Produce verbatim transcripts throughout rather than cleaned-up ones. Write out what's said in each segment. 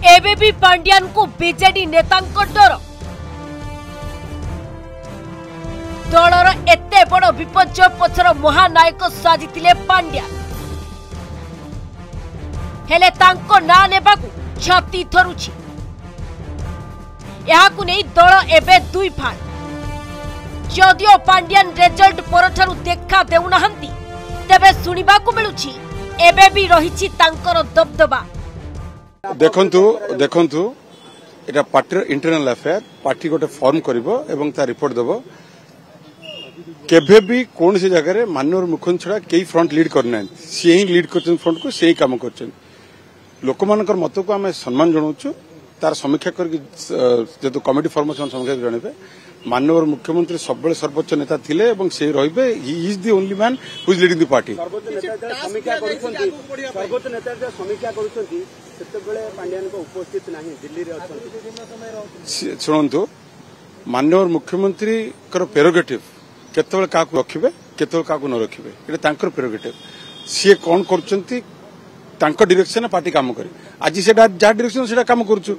एबे भी पांड्यान को बीजेडी नेता डर दलर एते बड़ विपर्य पछर महानायक साजिथिले पांड्यान हेले तांको ना नेबाकू छाती थरुछि। याकू नहीं दल एबे दुई फाड़ जदियो पांड्यान रिजल्ट परठारु देखा देउनाहंती तेबे सुनिबाकू मिलुछि एबे भी रहिछि तांकर दबदबा। देखंतु देखंतु एटा पार्टी इंटरनल अफेयर पार्टी गोटे फॉर्म करिवो एवं ता रिपोर्ट देबो केभे भी कौन सी जगह माननीय मुख्यमंत्री छड़ा कई फ्रंट लीड करना सी ही लीड कर फ्रंट को से काम कर लोक मान मत को आम सम्मान जनाऊँ तार समीक्षा कर कमिटी फॉर्मेशन समीक्षा जनइबे माननीय मुख्यमंत्री सब सर्वोच्च नेता थिले एवं से रहिबे ही is the only man who is leading the party. समीक्षा करूछंती सर्वोच्च नेता जे समीक्षा करूछंती सेतेबेले पांड्यान को उपस्थित नाही दिल्ली रे अछंती। सुनंतु माननीय मुख्यमंत्री कर प्रेरोगेटिव केतबेले काकू रखिबे केतबेले काकू न रखिबे एटा तांकर प्रेरोगेटिव सी कोन करछंती तांको डायरेक्शन पार्टी काम करे आज से जहाँ डायरेक्शन से काम करूँ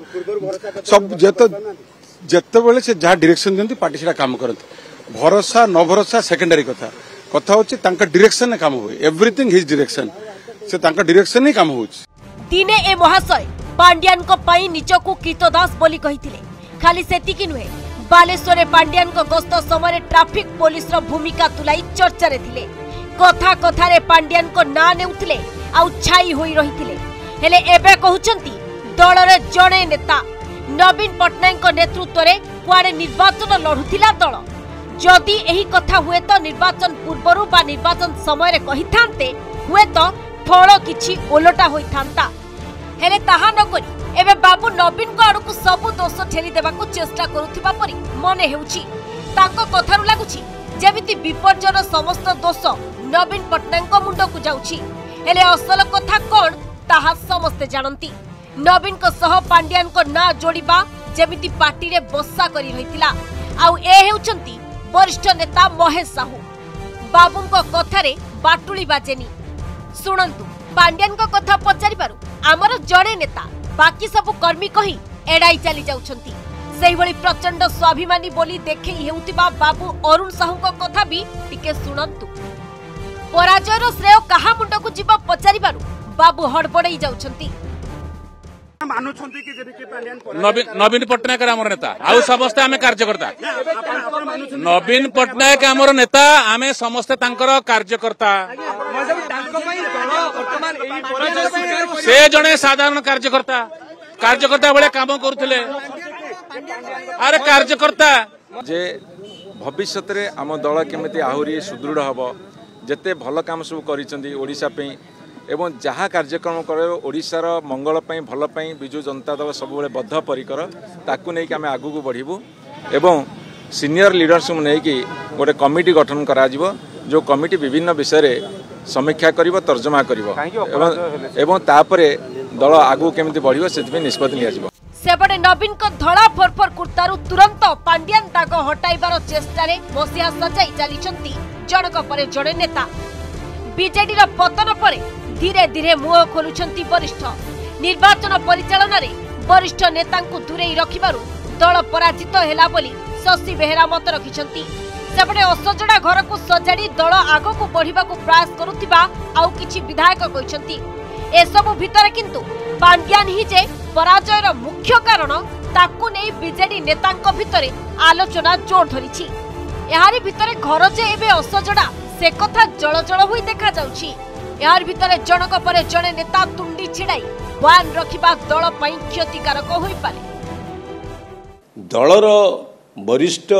सब जेत जेतेबेले से जहाँ डायरेक्शन दियंती पार्टी से काम करती भरोसा न भरोसा सेकेंडरी कथा कथा होची तांका डायरेक्शन काम हुए एवरीथिंग हिज डायरेक्शन से तांका डायरेक्शन ही काम होची। दिने ए महाशय पांड्यान को पाई निचकू कीतदास बोली कहिथिले खाली सेतिकी नुहे बालेश्वर पांड्यान को गस्त समय ट्रैफिक पुलिस रो भूमिका तुलाई चर्चा रे थिले कथा कथा रे पांड्यान को ना नेउथिले आउ छाई होई रहिथिले हेले एबे कहउचंती दलरे जणे नेता नवीन पटनायक नेतृत्व रे कुआडे निर्वाचन लढुथिला दल जदि एही कथा हुए तो निर्वाचन पूर्वरु बा निर्वाचन समय रे कहिथांते हुए तो फल किछि ओलटा होइथांता हेले ताहा न करी एबे बाबू नवीन को आडकु सब दोष ठेली देबाकू चेष्टा करुथिबा परी मने हेउछि तांको कथारु लागुछि जेमिति विपर्जर समस्त दोष नवीन पटनायक मुंडकू जाउछि हेले असल कथा कोन ताहा समस्ते जानती नवीन को सह पांड्यान को ना जोड़िबा जेमिति पार्टी रे बस्सा करी रहितिला आउ ए हेउचंती वरिष्ठ नेता महेश साहू बाबू को कथा रे बाटुली बाजेनी सुनंतु पांड्यान को कथा पचारि पारु आमर जड़े नेता बाकी सब कर्मी कही एड़ाई चली जाउछंती सेही भली प्रचंड स्वाभिमानी बोली देखे हेउतिबा बाबू अरुण साहू को कथा भी टिके सुनंतु पराजयर श्रेय कहा मुंडकू जीव पचारि पारु बाबू हड़बड़ई जाउछंती। नवीन नवीन पटनायक आमर नेता आउ समस्ते आमे कार्यकर्ता नवीन पटनायक आमर नेता आमे समस्ते तांकर कार्यकर्ता से जने साधारण कार्यकर्ता कार्यकर्ता बेले काम करुथिले अरे कार्यकर्ता जे भविष्य रे आम दल केमिति आहुरी सुदृढ़ हबो जेते भल काम सब करिसेंती ओडिशा पे एवं जहाँ कार्यक्रम करे ओडिशार मंगल पई भल पई बिजु जनता दल सब बेले बद्ध परिकर ताकू नै कि आमे आगु को बढ़िबू एवं सीनियर लीडर्स नै कि गोटे कमिटी गठन करा जिवो जो कमिटी विभिन्न विषय रे समीक्षा करिवो तर्जमा करिवो एवं एवं तापरे दल आगु केमिति बढ़िबो सेति निष्पत्ति लिया जिवो। सेबडे नवीन को धड़ा फरफर कुर्तारु तुरंत पांड्यान दाग हटाइबार चेष्टा रे मसिया सजाई चलीचंती जनक परे जड़े नेता बीजेडी रा पतन परे धीरे धीरे मुह खोलुछंती वरिष्ठ निर्वाचन परिचालन रे वरिष्ठ नेता को दूरे रखिबारु दल पराजित हेला बोली शशि बेहेरा मत रखिछंती सेबडे असजड़ा घर को सजाड़ी दल आगो को बढ़िबा को प्रयास करुथिबा आउ किछि विधायक कहिछंती एसबु भितरे किंतु पांड्यान ही जे पराजयर मुख्य कारण ताकू नै बीजेडी नेतांक भितरे आलोचना जोर धरिछि यारी भितरे घर जे एबे असजड़ा से कथा जलजल होई देखा जाउछि यार भितरे जनक परे जणे नेता तुंडी छिड़ाई बयान रखिबा दल पई क्षतिकारक होई पारे। दलर वरिष्ठ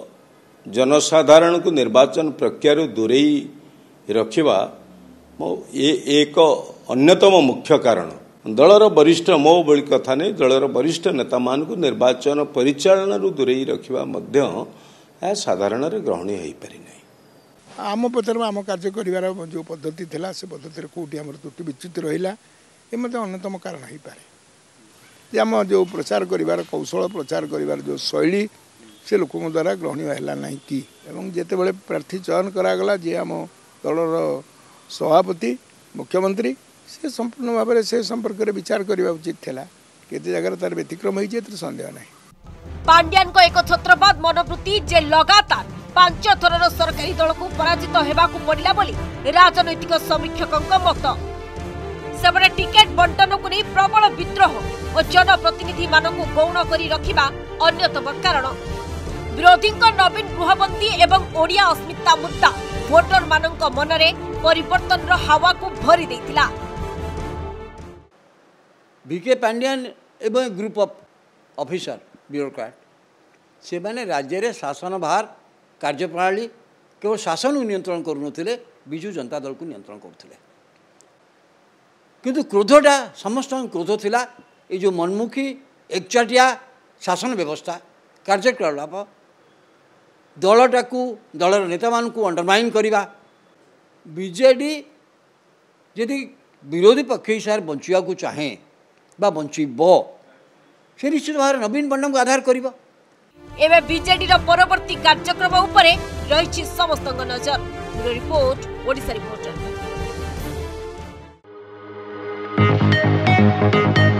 जनसाधारण को निर्वाचन प्रक्रिया दूरेई रखिबा ये एक अन्यतम मुख्य कारण दलर वरिष्ठ मो बड़ी कथा नहीं दलर वरिष्ठ नेता मान को निर्वाचन परिचालन दूरेई रखिबा मध्य साधारण ग्रहणीय हो पारि नहीं आम पचर आम कार्य कर जो पद्धति थी से पद्धति कौटी आम त्रुटि विच्युत रहा ये मतलब अन्यतम कारण हो पारे आम जो प्रचार कर कौशल प्रचार कर जो शैली से लोकों द्वारा ग्रहणीय है ना कि जिते बड़े प्रार्थी चयन करागला जी आम दलर सभापति मुख्यमंत्री से संपूर्ण भाव में से संपर्क में विचार करने उचित था केते जगह तार व्यतिक्रम होइछे एते संदेह नाही। पांड्यान को एक छत्रवाद मनोवृत्ति जे लगातार पांच थरर सरकारी दल को पराजित हेबाकू पड़िला बोली राजनैतिक समीक्षकों मत। सेबड़े टिकेट बंटन को नहीं प्रबल विद्रोह और जनप्रतिनिधि मानक गौण करी रखिबा अन्यतम कारण। विरोधी नवीन गृहबंदी एवं ओडिया अस्मिता मुद्दा भोटर मानक मनरे परिवर्तन हावा को भरी देथिला। वीके पांड्यान एवं ग्रुप ऑफ ऑफिसर ब्यूरोक्राट से माने राज्य रे शासन भार कार्यप्रणाली केवल शासन नियंत्रण करुनथिले बिजू जनता दल को नियंत्रण करुथिले। किंतु क्रोधटा समस्त क्रोध थिला ये जो मनमुखी एकचाटिया शासन व्यवस्था कार्यकलाप दलटा को दलर नेता मान को अंडरमाइन करवा बीजेडी यदि विरोधी पक्ष हिसाब से बंचा को चाहे बा बंचब से निश्चित भाव नवीन पट्टनायक को आधार कर एवं बीजेडी परवर्ती कार्यक्रम उपरे रही समस्त नजर। Report Odisha reporter.